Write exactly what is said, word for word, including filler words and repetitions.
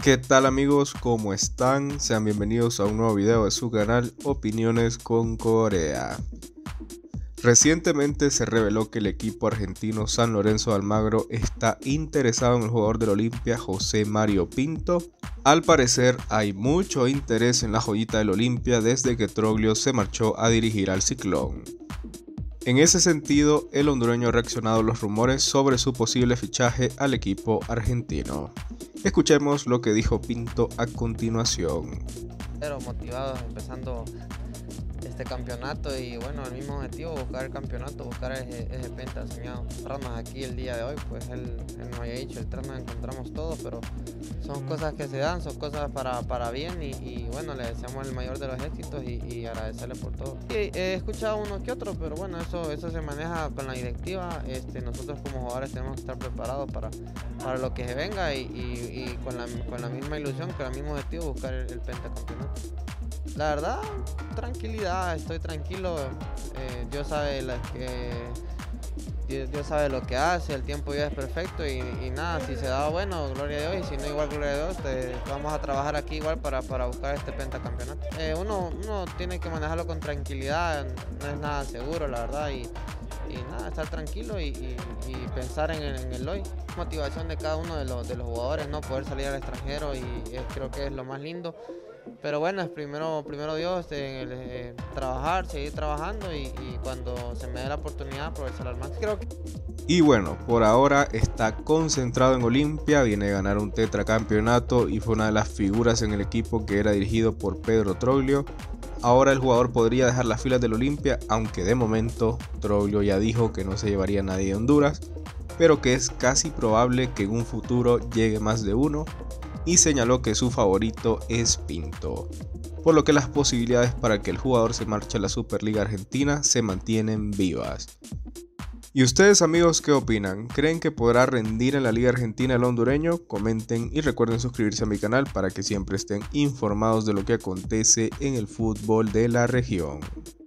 ¿Qué tal amigos? ¿Cómo están? Sean bienvenidos a un nuevo video de su canal Opiniones con Corea. Recientemente se reveló que el equipo argentino San Lorenzo de Almagro está interesado en el jugador del Olimpia José Mario Pinto. Al parecer hay mucho interés en la joyita del Olimpia desde que Troglio se marchó a dirigir al Ciclón. En ese sentido, el hondureño ha reaccionado a los rumores sobre su posible fichaje al equipo argentino. Escuchemos lo que dijo Pinto a continuación. Pero motivados empezando este campeonato y bueno, el mismo objetivo, buscar el campeonato, buscar ese, ese penta soñado. Encontrarnos aquí el día de hoy, pues él, él nos había dicho, el tren nos encontramos todos, pero son cosas que se dan, son cosas para, para bien y, y bueno, le deseamos el mayor de los éxitos y, y agradecerle por todo. Y he escuchado uno que otro, pero bueno, eso, eso se maneja con la directiva. Este, nosotros como jugadores tenemos que estar preparados para, para lo que se venga y, y, y con, la, con la misma ilusión, con el mismo objetivo, buscar el, el pentacampeonato. La verdad, tranquilidad, estoy tranquilo. eh, Dios sabe la que Dios, Dios sabe lo que hace, el tiempo ya es perfecto y, y nada, si se da bueno, gloria a Dios, y si no igual gloria a Dios, te, vamos a trabajar aquí igual para, para buscar este pentacampeonato. Eh, uno, uno tiene que manejarlo con tranquilidad, no es nada seguro la verdad y, y nada, estar tranquilo y, y, y pensar en el, en el hoy. Motivación de cada uno de los, de los jugadores, no poder salir al extranjero y eh, creo que es lo más lindo. Pero bueno, es primero, primero Dios, eh, eh, trabajar, seguir trabajando y, y cuando se me dé la oportunidad aprovechar al máximo. Creo que... Y bueno, por ahora está concentrado en Olimpia, viene a ganar un tetracampeonato y fue una de las figuras en el equipo que era dirigido por Pedro Troglio. Ahora el jugador podría dejar las filas del Olimpia, aunque de momento Troglio ya dijo que no se llevaría a nadie de Honduras, pero que es casi probable que en un futuro llegue más de uno. Y señaló que su favorito es Pinto, por lo que las posibilidades para que el jugador se marche a la Superliga Argentina se mantienen vivas. ¿Y ustedes amigos qué opinan? ¿Creen que podrá rendir en la Liga Argentina el hondureño? Comenten y recuerden suscribirse a mi canal para que siempre estén informados de lo que acontece en el fútbol de la región.